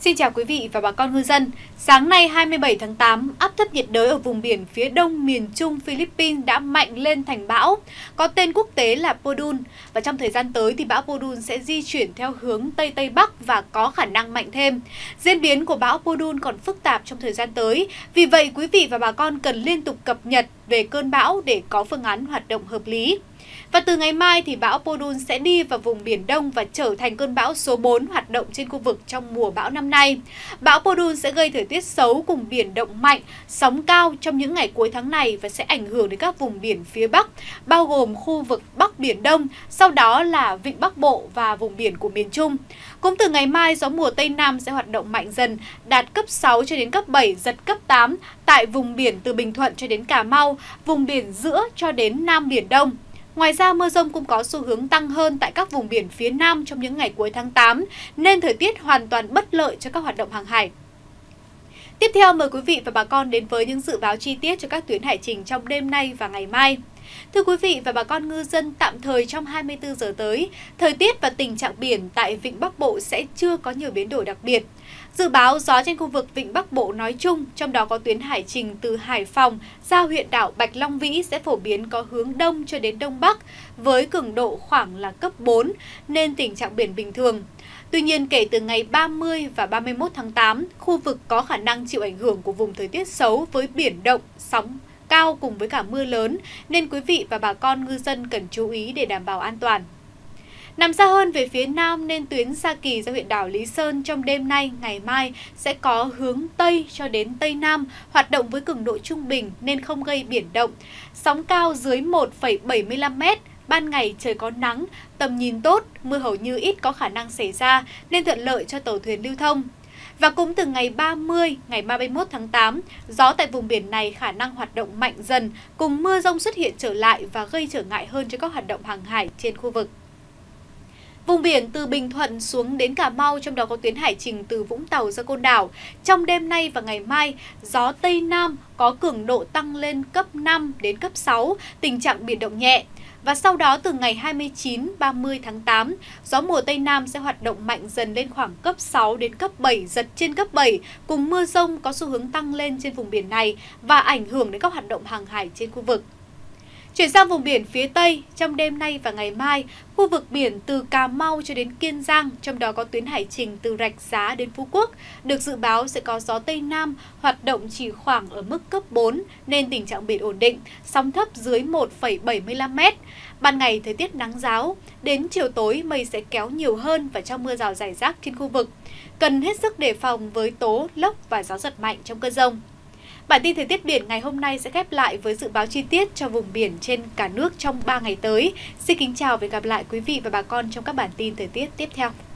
Xin chào quý vị và bà con ngư dân. Sáng nay 27 tháng 8, áp thấp nhiệt đới ở vùng biển phía đông miền Trung Philippines đã mạnh lên thành bão, có tên quốc tế là Podun. Và trong thời gian tới thì bão Podun sẽ di chuyển theo hướng Tây Tây Bắc và có khả năng mạnh thêm. Diễn biến của bão Podun còn phức tạp trong thời gian tới, vì vậy quý vị và bà con cần liên tục cập nhật về cơn bão để có phương án hoạt động hợp lý. Và từ ngày mai thì bão Podun sẽ đi vào vùng Biển Đông và trở thành cơn bão số 4 hoạt động trên khu vực trong mùa bão năm nay. Bão Podun sẽ gây thời tiết xấu cùng biển động mạnh, sóng cao trong những ngày cuối tháng này và sẽ ảnh hưởng đến các vùng biển phía Bắc, bao gồm khu vực Bắc Biển Đông, sau đó là Vịnh Bắc Bộ và vùng biển của miền Trung. Cũng từ ngày mai, gió mùa Tây Nam sẽ hoạt động mạnh dần, đạt cấp 6 cho đến cấp 7, giật cấp 8 tại vùng biển từ Bình Thuận cho đến Cà Mau, vùng biển giữa cho đến Nam Biển Đông. Ngoài ra, mưa dông cũng có xu hướng tăng hơn tại các vùng biển phía Nam trong những ngày cuối tháng 8, nên thời tiết hoàn toàn bất lợi cho các hoạt động hàng hải. Tiếp theo, mời quý vị và bà con đến với những dự báo chi tiết cho các tuyến hải trình trong đêm nay và ngày mai. Thưa quý vị và bà con ngư dân, tạm thời trong 24 giờ tới, thời tiết và tình trạng biển tại Vịnh Bắc Bộ sẽ chưa có nhiều biến đổi đặc biệt. Dự báo gió trên khu vực Vịnh Bắc Bộ nói chung, trong đó có tuyến hải trình từ Hải Phòng ra huyện đảo Bạch Long Vĩ sẽ phổ biến có hướng đông cho đến đông bắc với cường độ khoảng là cấp 4 nên tình trạng biển bình thường. Tuy nhiên, kể từ ngày 30 và 31 tháng 8, khu vực có khả năng chịu ảnh hưởng của vùng thời tiết xấu với biển động, sóng cao cùng với cả mưa lớn nên quý vị và bà con ngư dân cần chú ý để đảm bảo an toàn. Nằm xa hơn về phía Nam nên tuyến Sa Kỳ ra huyện đảo Lý Sơn trong đêm nay, ngày mai sẽ có hướng Tây cho đến Tây Nam, hoạt động với cường độ trung bình nên không gây biển động. Sóng cao dưới 1,75 m, ban ngày trời có nắng, tầm nhìn tốt, mưa hầu như ít có khả năng xảy ra nên thuận lợi cho tàu thuyền lưu thông. Và cũng từ ngày 30, ngày 31 tháng 8, gió tại vùng biển này khả năng hoạt động mạnh dần, cùng mưa dông xuất hiện trở lại và gây trở ngại hơn cho các hoạt động hàng hải trên khu vực. Vùng biển từ Bình Thuận xuống đến Cà Mau, trong đó có tuyến hải trình từ Vũng Tàu ra Côn Đảo. Trong đêm nay và ngày mai, gió Tây Nam có cường độ tăng lên cấp 5 đến cấp 6, tình trạng biển động nhẹ. Và sau đó từ ngày 29-30 tháng 8, gió mùa Tây Nam sẽ hoạt động mạnh dần lên khoảng cấp 6 đến cấp 7, giật trên cấp 7, cùng mưa dông có xu hướng tăng lên trên vùng biển này và ảnh hưởng đến các hoạt động hàng hải trên khu vực. Chuyển sang vùng biển phía Tây, trong đêm nay và ngày mai, khu vực biển từ Cà Mau cho đến Kiên Giang, trong đó có tuyến hải trình từ Rạch Giá đến Phú Quốc, được dự báo sẽ có gió Tây Nam hoạt động chỉ khoảng ở mức cấp 4 nên tình trạng biển ổn định, sóng thấp dưới 1,75 m. Ban ngày thời tiết nắng ráo, đến chiều tối mây sẽ kéo nhiều hơn và cho mưa rào rải rác trên khu vực. Cần hết sức đề phòng với tố, lốc và gió giật mạnh trong cơn dông. Bản tin thời tiết biển ngày hôm nay sẽ khép lại với dự báo chi tiết cho vùng biển trên cả nước trong 3 ngày tới. Xin kính chào và hẹn gặp lại quý vị và bà con trong các bản tin thời tiết tiếp theo.